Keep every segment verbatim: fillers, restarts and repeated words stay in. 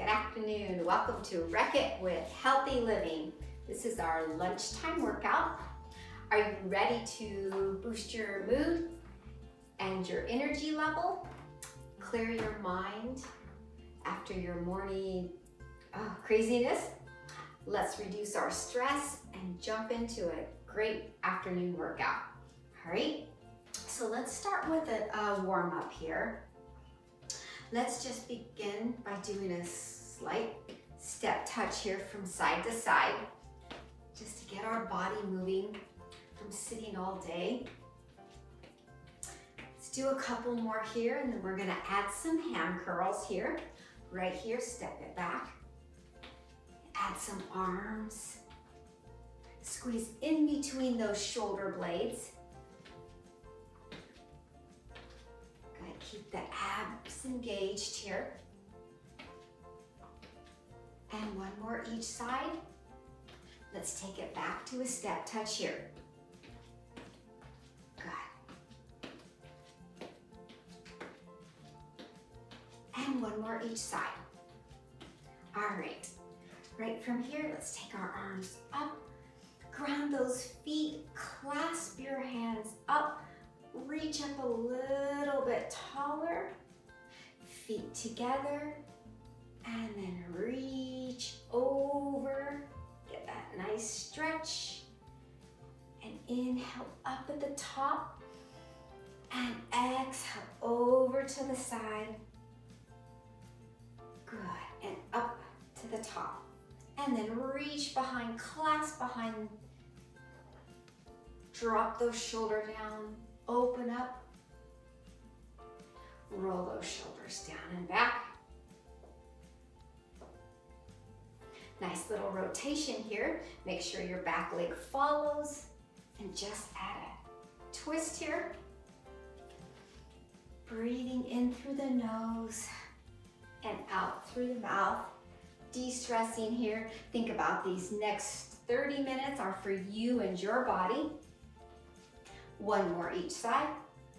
Good afternoon. Welcome to Wreck It with Healthy Living. This is our lunchtime workout. Are you ready to boost your mood and your energy level? Clear your mind after your morning oh, craziness? Let's reduce our stress and jump into a great afternoon workout. All right, so let's start with a, a warm up here. Let's just begin by doing a slight step touch here from side to side, just to get our body moving from sitting all day. Let's do a couple more here, and then we're gonna add some hand curls here. Right here, step it back. Add some arms. Squeeze in between those shoulder blades. Keep the abs engaged here. And one more each side. Let's take it back to a step touch here. Good. And one more each side. All right. Right from here, let's take our arms up. Ground those feet. Clasp your hands up. Reach up a little bit taller, feet together, and then reach over. Get that nice stretch, and inhale up at the top, and exhale over to the side. Good, and up to the top. And then reach behind, clasp behind, drop those shoulders down. Open up, roll those shoulders down and back. Nice little rotation here. Make sure your back leg follows, and just add a twist here. Breathing in through the nose and out through the mouth. De-stressing here. Think about these next thirty minutes are for you and your body. One more each side.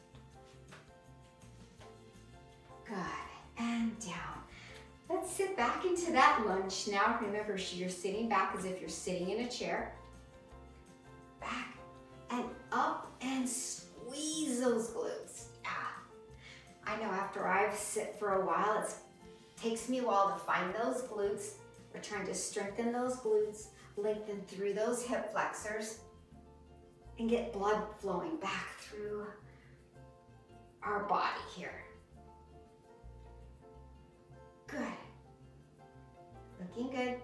Good, and down. Let's sit back into that lunge now. Remember, you're sitting back as if you're sitting in a chair. Back and up, and squeeze those glutes. Yeah. I know after I've sit for a while, it takes me a while to find those glutes. We're trying to strengthen those glutes, lengthen through those hip flexors, and get blood flowing back through our body here. Good. Looking good.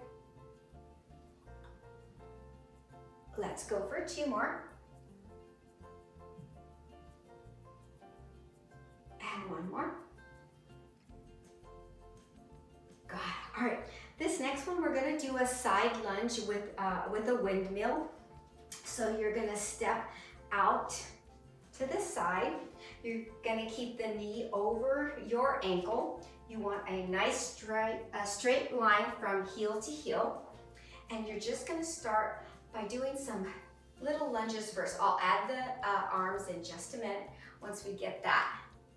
Let's go for two more. And one more. Good. All right. This next one, we're gonna do a side lunge with, uh, with a windmill. So you're gonna step out to the side. You're gonna keep the knee over your ankle. You want a nice straight, a straight line from heel to heel. And you're just gonna start by doing some little lunges first. I'll add the uh, arms in just a minute once we get that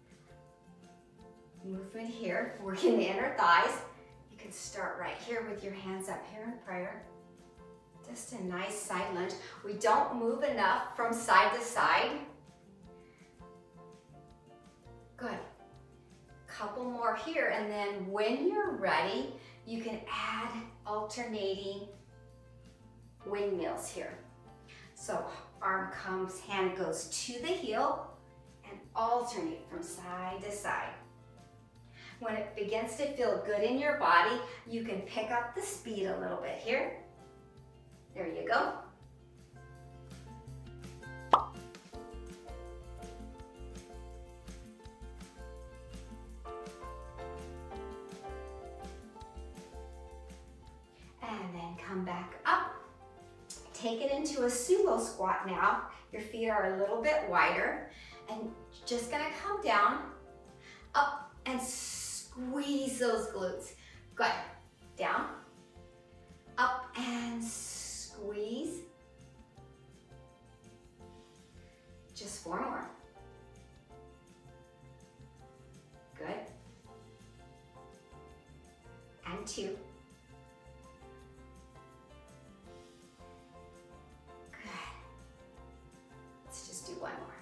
movement here, working the inner thighs. You can start right here with your hands up here in prayer. Just a nice side lunge. We don't move enough from side to side. Good. Couple more here, and then when you're ready, you can add alternating windmills here. So arm comes, hand goes to the heel, and alternate from side to side. When it begins to feel good in your body, you can pick up the speed a little bit here. There you go. And then come back up. Take it into a sumo squat now. Your feet are a little bit wider. And just gonna come down, up, and squeeze those glutes. Good. Down, up, and squeeze. Just four more. Good. And and two. Good. Let's just do one more.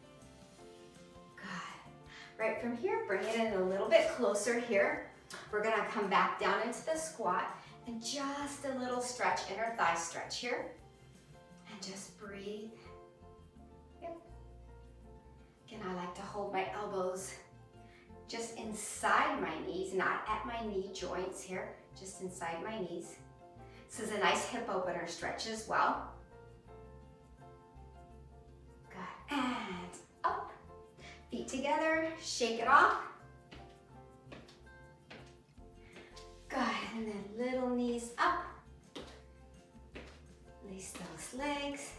Good. Right from here, bring it in a little bit closer here. We're gonna come back down into the squat and just a little stretch, inner thigh stretch here. And just breathe. Yep. Again, I like to hold my elbows just inside my knees, not at my knee joints here, just inside my knees. This is a nice hip opener stretch as well. Good, and up. Feet together, shake it off. Good, and then little knees up. Release those legs.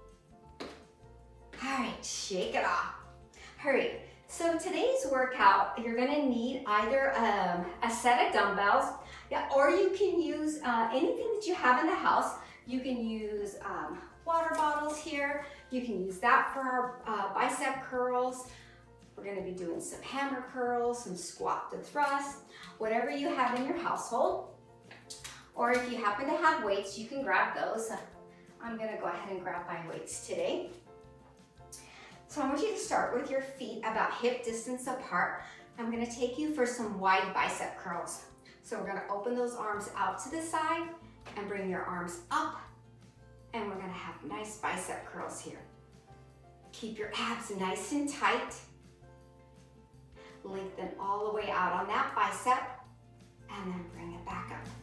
All right, shake it off. Hurry. So today's workout, you're gonna need either um, a set of dumbbells, yeah, or you can use uh, anything that you have in the house. You can use um, water bottles here. You can use that for our uh, bicep curls. We're gonna be doing some hammer curls, some squat to thrust, whatever you have in your household. Or if you happen to have weights, you can grab those. I'm gonna go ahead and grab my weights today. So I want you to start with your feet about hip distance apart. I'm gonna take you for some wide bicep curls. So we're gonna open those arms out to the side and bring your arms up, and we're gonna have nice bicep curls here. Keep your abs nice and tight. Lengthen all the way out on that bicep, and then bring it back up.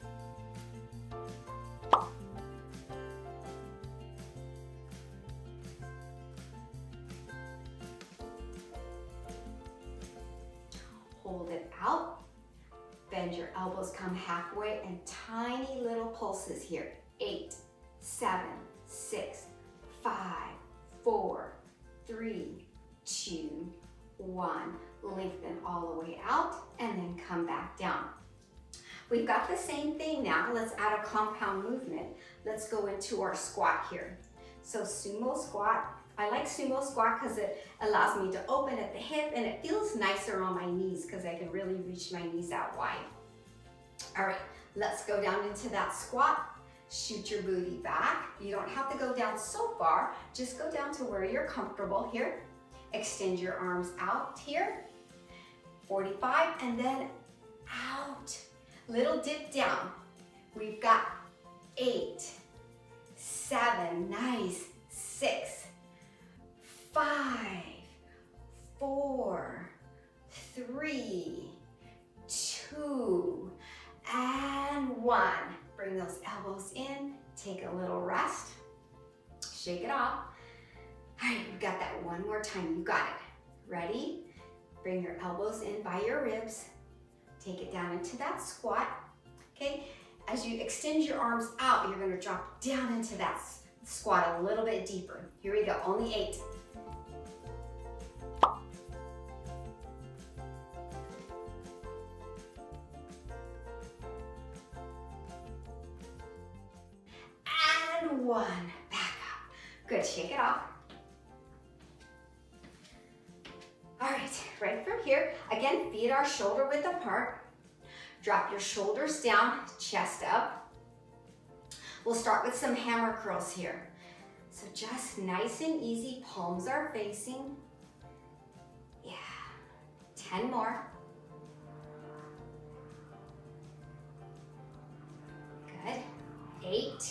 Hold it out. Bend your elbows, come halfway, and tiny little pulses here. Eight, seven, six, five, four, three, two, one. Lengthen all the way out, and then come back down. We've got the same thing now. Let's add a compound movement. Let's go into our squat here. So sumo squat. I like sumo squat because it allows me to open at the hip, and it feels nicer on my knees because I can really reach my knees out wide. All right, let's go down into that squat. Shoot your booty back. You don't have to go down so far. Just go down to where you're comfortable here. Extend your arms out here. forty-five, and then out. Little dip down. We've got eight, seven, nice, six, five, four, three, two, and one. Bring those elbows in, take a little rest, shake it off. All right, we've got that one more time, you got it. Ready? Bring your elbows in by your ribs, take it down into that squat, okay? As you extend your arms out, you're gonna drop down into that squat a little bit deeper. Here we go, only eight. And one, back up. Good, shake it off. All right, right from here, again, feet are shoulder width apart. Drop your shoulders down, chest up. We'll start with some hammer curls here. So just nice and easy, palms are facing. Yeah, ten more. Good, eight,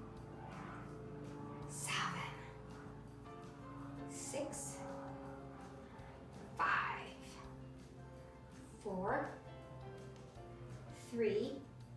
seven, six, five, four, three,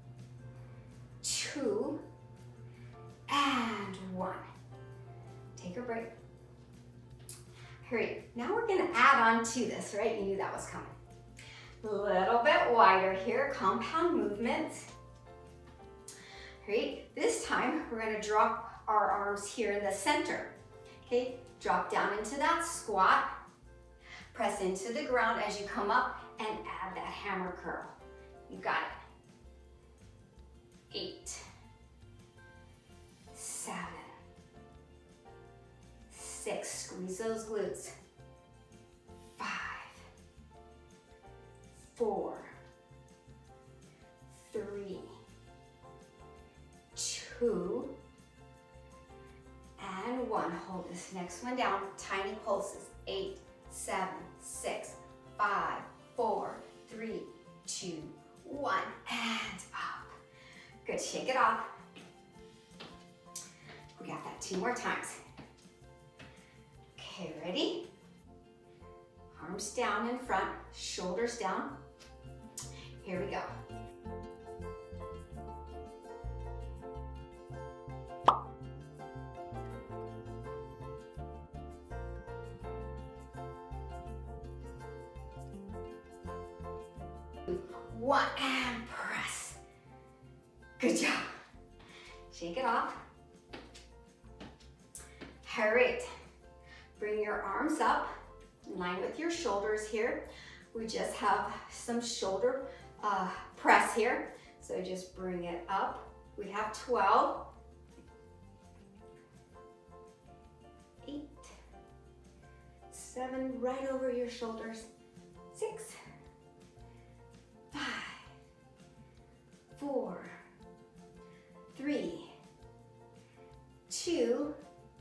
two, and one. Take a break. Hurry. Now we're gonna add on to this, right? You knew that was coming. A little bit wider here, compound movements. Right? This time we're gonna drop our arms here in the center. Okay, drop down into that squat. Press into the ground as you come up and add that hammer curl. You got it. Eight, seven, six, squeeze those glutes. Five, four, three, two, and one. Hold this next one down. Tiny pulses. Eight, seven, six, five, four, three, two, one, and up. Good, shake it off. We got that two more times. Okay, ready? Arms down in front, shoulders down. Here we go. One, and press. Good job. Shake it off. All right. Bring your arms up in line with your shoulders here. We just have some shoulder uh, press here. So just bring it up. We have twelve. Eight. Seven, right over your shoulders. Six. Five. Four. Three. Two.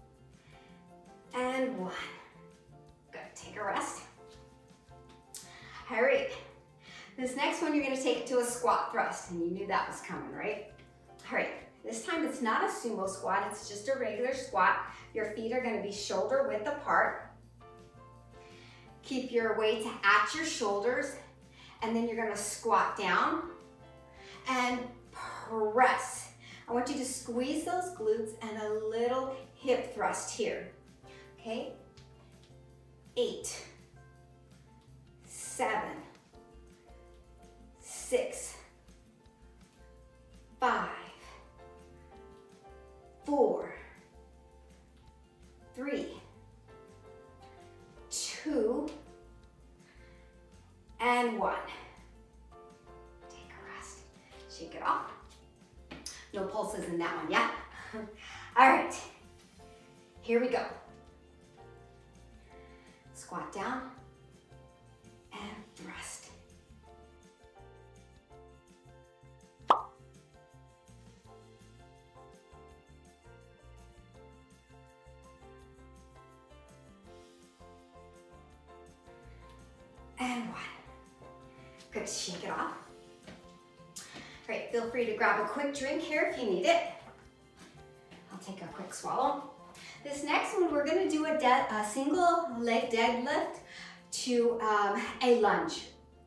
And one. Good, take a rest. All right, this next one you're gonna take it to a squat thrust, and you knew that was coming, right? All right, this time it's not a sumo squat, it's just a regular squat. Your feet are gonna be shoulder width apart. Keep your weight at your shoulders, and then you're gonna squat down and press. I want you to squeeze those glutes and a little hip thrust here. Okay, eight, seven, six, five, four, three, two, and one. Take a rest, shake it off. No pulses in that one, yeah? All right, here we go. Squat down and thrust. And one. Good, shake it off. All right, feel free to grab a quick drink here if you need it. I'll take a quick swallow. This next one, we're gonna do a, a single leg deadlift to um, a lunge.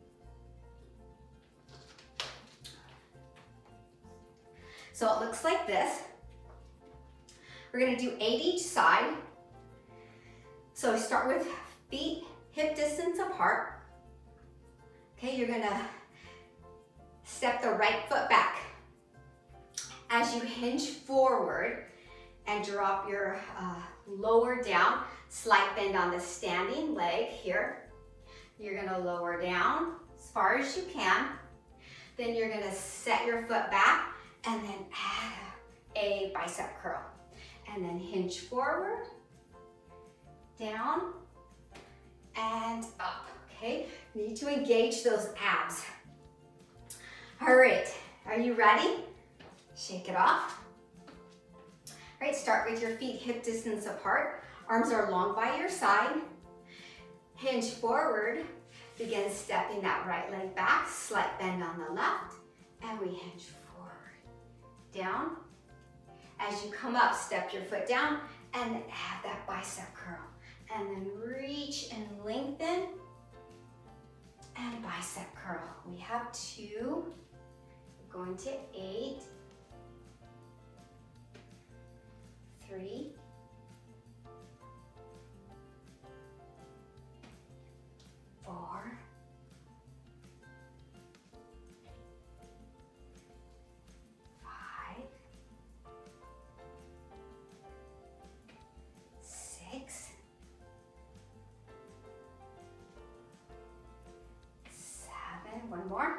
So it looks like this. We're gonna do eight each side. So start with feet hip distance apart. Okay, you're gonna step the right foot back. As you hinge forward, and drop your uh, lower down, slight bend on the standing leg here. You're gonna lower down as far as you can. Then you're gonna set your foot back and then add a bicep curl. And then hinge forward, down, and up, okay? You need to engage those abs. All right, are you ready? Shake it off. All right, start with your feet hip distance apart. Arms are long by your side. Hinge forward. Begin stepping that right leg back. Slight bend on the left. And we hinge forward. Down. As you come up, step your foot down and then add that bicep curl. And then reach and lengthen. And bicep curl. We have two. We're going to eight. Three, four, five, six, seven, one more.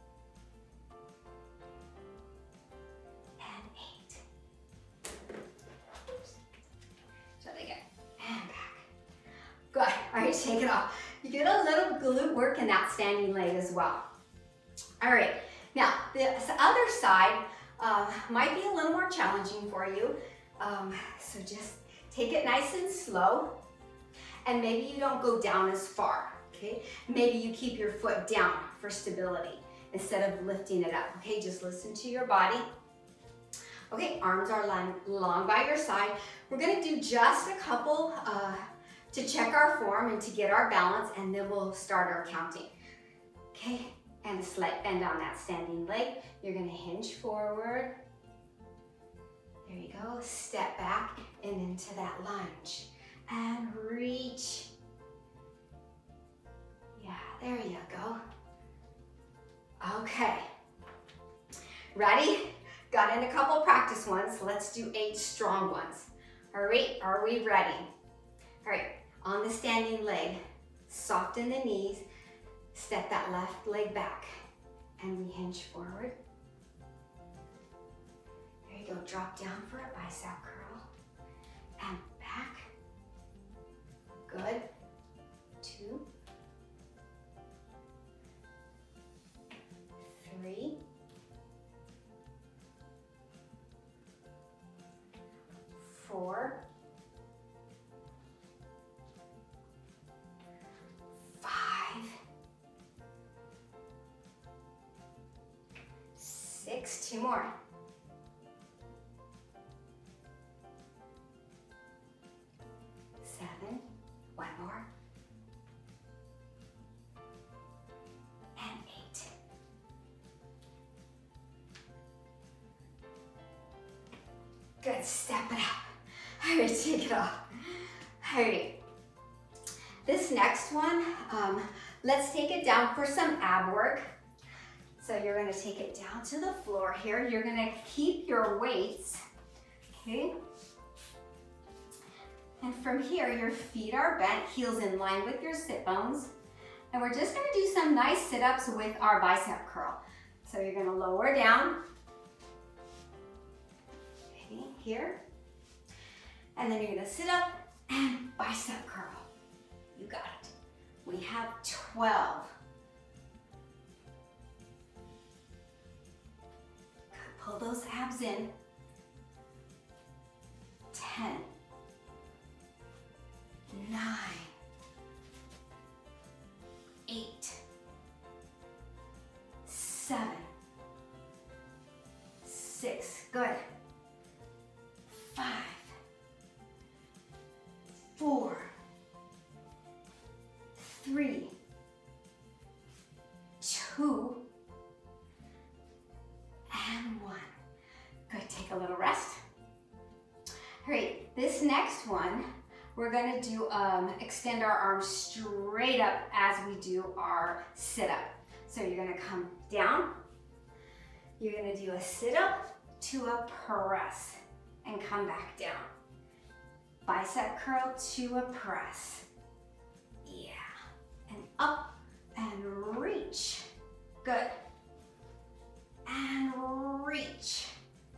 All right, shake it off. You get a little glute work in that standing leg as well. All right, now the other side, uh, might be a little more challenging for you. Um, so just take it nice and slow. And maybe you don't go down as far, okay? Maybe you keep your foot down for stability instead of lifting it up, okay? Just listen to your body. Okay, arms are long, long by your side. We're gonna do just a couple uh, to check our form and to get our balance, and then we'll start our counting. Okay, and a slight bend on that standing leg. You're gonna hinge forward. There you go, step back and into that lunge. And reach. Yeah, there you go. Okay, ready? Got in a couple practice ones. Let's do eight strong ones. All right, are we ready? All right, on the standing leg, soften the knees, step that left leg back, and we hinge forward. There you go, drop down for a bicep curl, and back. Good, two, three, four, five, six, two more. Seven, one more. And eight. Good, step it up. All right, take it off. All right. This next one, um, let's take it down for some ab work. So you're gonna take it down to the floor here. You're gonna keep your weights, okay? And from here, your feet are bent, heels in line with your sit bones. And we're just gonna do some nice sit-ups with our bicep curl. So you're gonna lower down, okay, here. And then you're gonna sit up and bicep curl. You got it. We have twelve. Pull those abs in. ten. nine. eight. seven. six. Good. five. four. three. two. And one. Good, take a little rest. All right, this next one, we're gonna do, um, extend our arms straight up as we do our sit-up. So you're gonna come down, you're gonna do a sit-up to a press, and come back down. Bicep curl to a press. Yeah, and up, and reach. Good. And reach.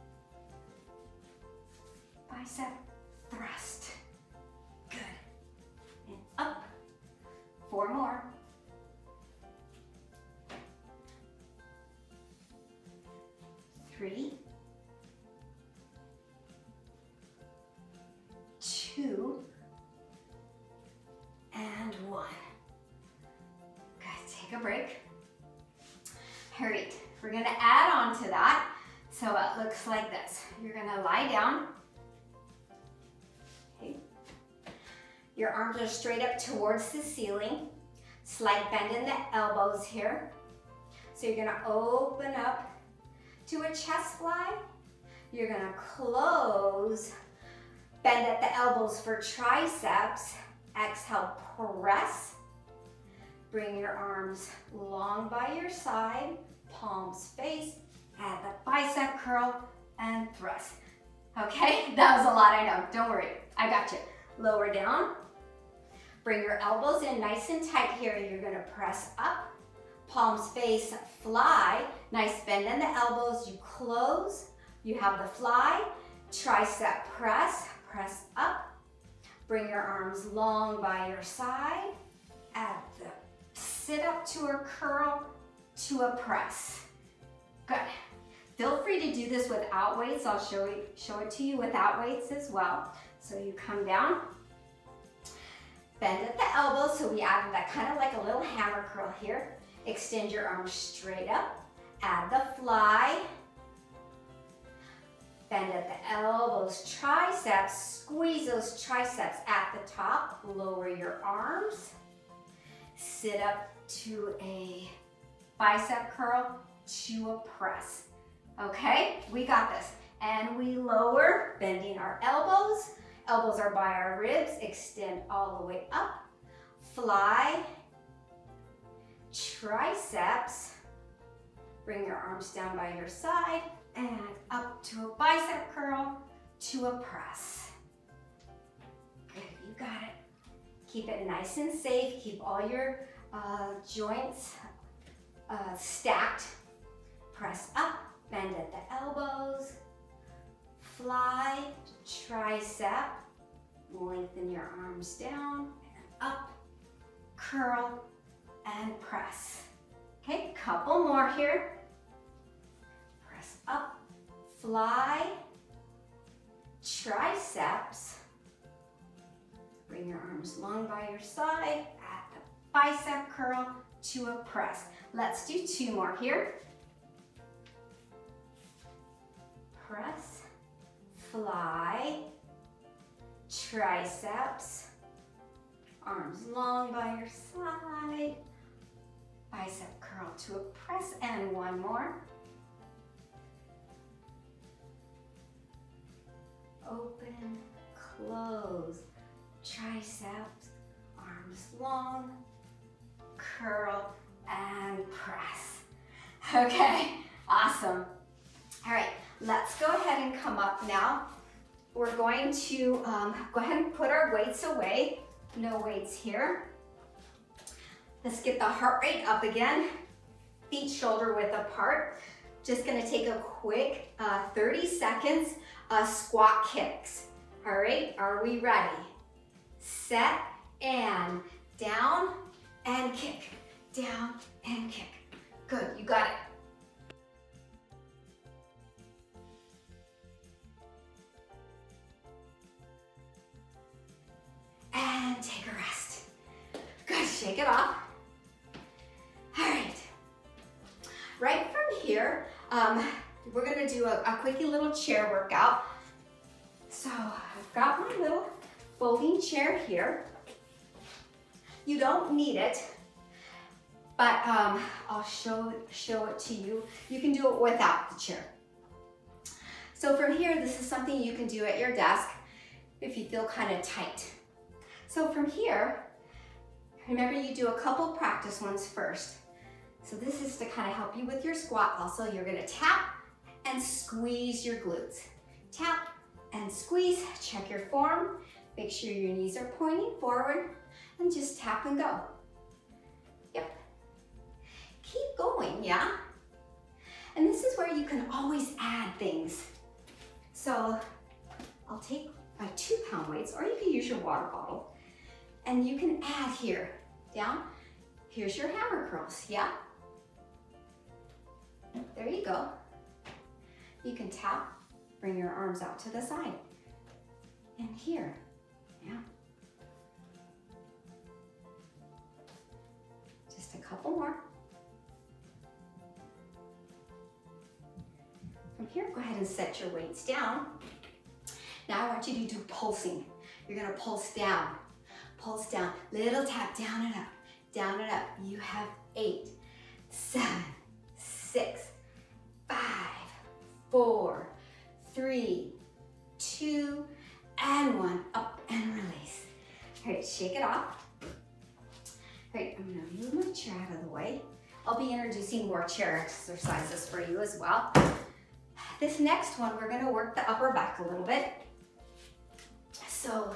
Bicep thrust. Good. And up. Four more. Three. Two. And one. Good. Take a break. All right. We're gonna add on to that, so it looks like this. You're gonna lie down. Okay. Your arms are straight up towards the ceiling. Slight bend in the elbows here. So you're gonna open up to a chest fly. You're gonna close, bend at the elbows for triceps. Exhale, press. Bring your arms long by your side. Palms face, add the bicep curl, and thrust. Okay, that was a lot, I know. Don't worry, I got you. Lower down. Bring your elbows in nice and tight here. You're gonna press up. Palms face, fly. Nice bend in the elbows. You close. You have the fly. Tricep press. Press up. Bring your arms long by your side. Add the sit up to a curl to a press. Good. Feel free to do this without weights. I'll show it, show it to you without weights as well. So you come down, bend at the elbows. So we added that kind of like a little hammer curl here. Extend your arms straight up. Add the fly. Bend at the elbows, triceps. Squeeze those triceps at the top. Lower your arms. Sit up to a bicep curl to a press. Okay, we got this. And we lower, bending our elbows. Elbows are by our ribs. Extend all the way up. Fly. Triceps. Bring your arms down by your side and up to a bicep curl to a press. Good, you got it. Keep it nice and safe. Keep all your uh, joints uh, stacked. Press up, bend at the elbows. Fly, tricep. Lengthen your arms down and up. Curl and press. Okay, couple more here. Press up, fly, triceps. Bring your arms long by your side at the bicep curl to a press. Let's do two more here. Press, fly, triceps. Arms long by your side. Bicep curl to a press, and one more. Open, close, triceps, arms long, curl, and press. Okay, awesome. All right, let's go ahead and come up now. We're going to um, go ahead and put our weights away. No weights here. Let's get the heart rate up again. Feet shoulder width apart. Just gonna take a quick uh, thirty seconds of squat kicks. All right, are we ready? Set and down and kick. Down and kick. Good, you got it. And take a rest. Good, shake it off. All right, right from here, um, we're gonna do a, a quickie little chair workout. So I've got my little folding chair here. You don't need it, but um, I'll show, show it to you. You can do it without the chair. So from here, this is something you can do at your desk if you feel kind of tight. So from here, remember you do a couple practice ones first. So this is to kind of help you with your squat also. You're gonna tap and squeeze your glutes. Tap and squeeze, check your form. Make sure your knees are pointing forward and just tap and go. Yep. Keep going, yeah? And this is where you can always add things. So I'll take my two pound weights, or you can use your water bottle, and you can add here, down. Here's your hammer curls, yeah? There you go. You can tap, bring your arms out to the side. And here, yeah. Just a couple more. From here, go ahead and set your weights down. Now I want you to do pulsing. You're gonna pulse down, pulse down, little tap, down and up, down and up. You have eight, seven, six, five, four, three, two, and one. Up and release. All right, shake it off. All right, I'm gonna move my chair out of the way. I'll be introducing more chair exercises for you as well. This next one, we're gonna work the upper back a little bit. So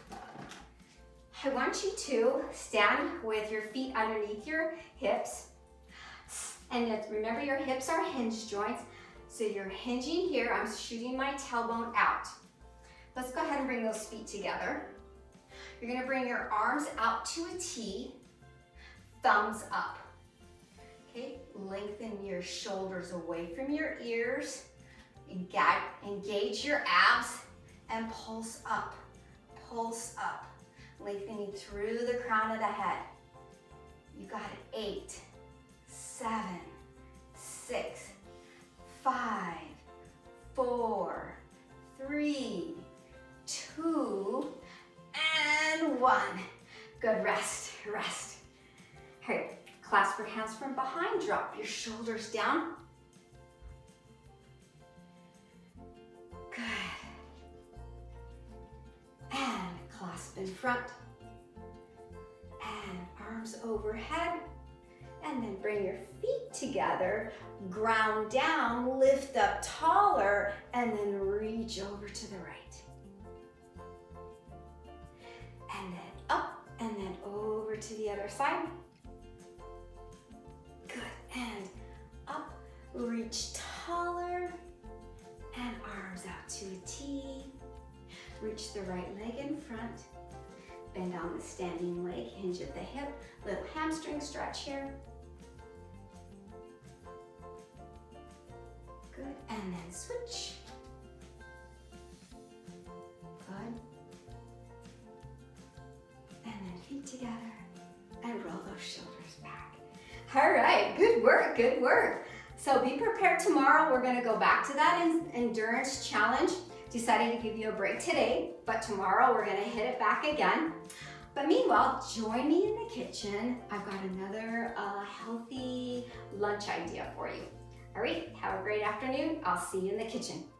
I want you to stand with your feet underneath your hips. And remember, your hips are hinge joints. So you're hinging here. I'm shooting my tailbone out. Let's go ahead and bring those feet together. You're gonna bring your arms out to a T, thumbs up. Okay, lengthen your shoulders away from your ears. Engage, engage your abs and pulse up, pulse up, lengthening through the crown of the head. You got it. Eight, seven, six, five, four, three, two, and one. Good, rest, rest. All right, clasp your hands from behind, drop your shoulders down. Good. And clasp in front. And arms overhead. And then bring your feet together, ground down, lift up taller, and then reach over to the right. And then up, and then over to the other side. Good, and up, reach taller, and arms out to a T. Reach the right leg in front. Bend on the standing leg, hinge at the hip, little hamstring stretch here. Good, and then switch. Good. And then feet together, and roll those shoulders back. All right, good work, good work. So be prepared tomorrow. We're gonna go back to that endurance challenge. Decided to give you a break today, but tomorrow we're gonna hit it back again. But meanwhile, join me in the kitchen. I've got another uh, healthy lunch idea for you. All right, have a great afternoon. I'll see you in the kitchen.